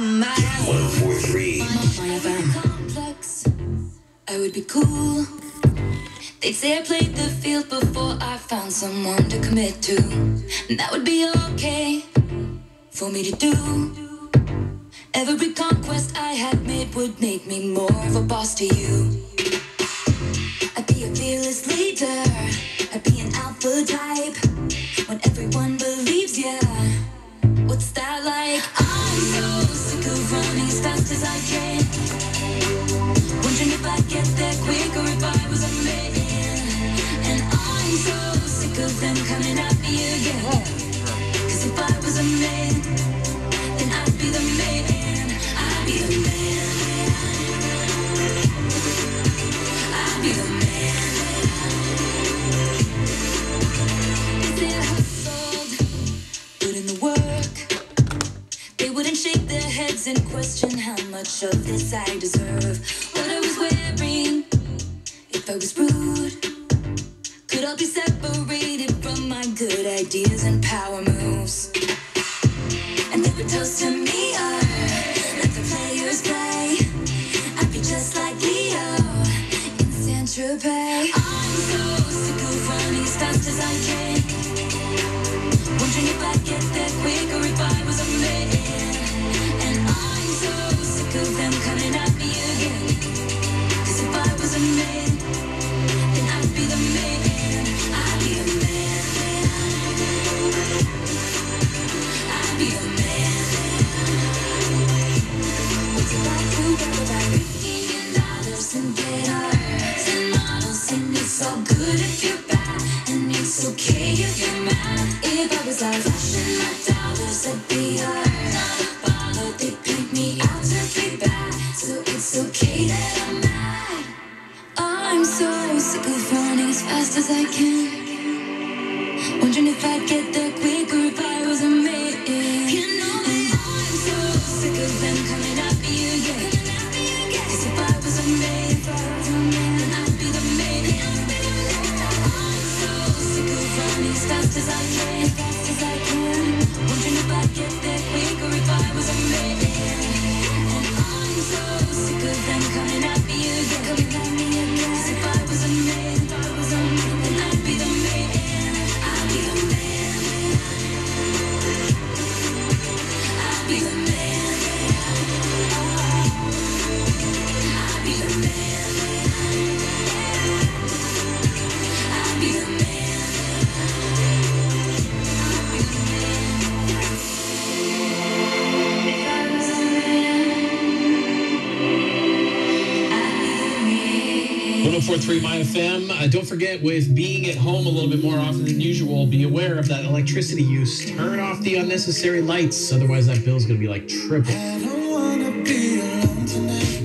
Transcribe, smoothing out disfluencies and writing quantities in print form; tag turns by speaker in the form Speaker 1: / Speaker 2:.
Speaker 1: my 104.3 MyFM.
Speaker 2: Complex, I would be cool. They'd say I played the field before I found someone to commit to. And that would be okay for me to do. Every conquest I had made would make me more of a boss to you. I'd be a fearless leader, I'd be an alpha type. When everyone believes ya, what's that like? I'm so sick of running as fast as I can. Wondering if I'd get there quick or if I was a man. And I'm so sick of them coming at me again. Cause if I was a man, then I'd be the man. I'd be the man. I'd be the man. If they hustled, put in the work, they wouldn't shake their heads and question how much of this I deserve. What I was wearing, if I was rude, could all be separated from my good ideas and power moves. And they would toast to me, let the players play. I'd be just like Leo in Saint-Tropez. I'm so sick of running as fast as I can. Wondering if I'd get there quick or if I was a man. And I'm so sick of them coming at me again. Cause if I was a man, then I'd be the man. I'd be the man. I'd be the man. What's it like to go about $15 and get ours and models? And it's all good if you're bad, and it's okay if you're mad. If I was like flashing my dollars, I'd be hard. Not a baller, they paint me out to be bad. So it's okay that I'm mad. I'm so sick of running as fast as I can. Wondering if I'd get there quick or if I was a man. You know that I'm so sick of them coming at me again. Cause if I was a man, then I'd be the man. I'm so sick of running as fast as I can. Wondering if I'd get there quick or if I was a man. And I'm so sick of them coming at me again. Cause if I was a man, then I'd be the man. I'd be the man. I'd be the man. I'd be the man. I'd be the man. If I was a man,
Speaker 3: 104.3 MyFM. Don't forget, with being at home a little bit more often than usual, be aware of that electricity use. Turn off the unnecessary lights, otherwise that bill's going to be like triple.
Speaker 1: I don't wanna be alone tonight.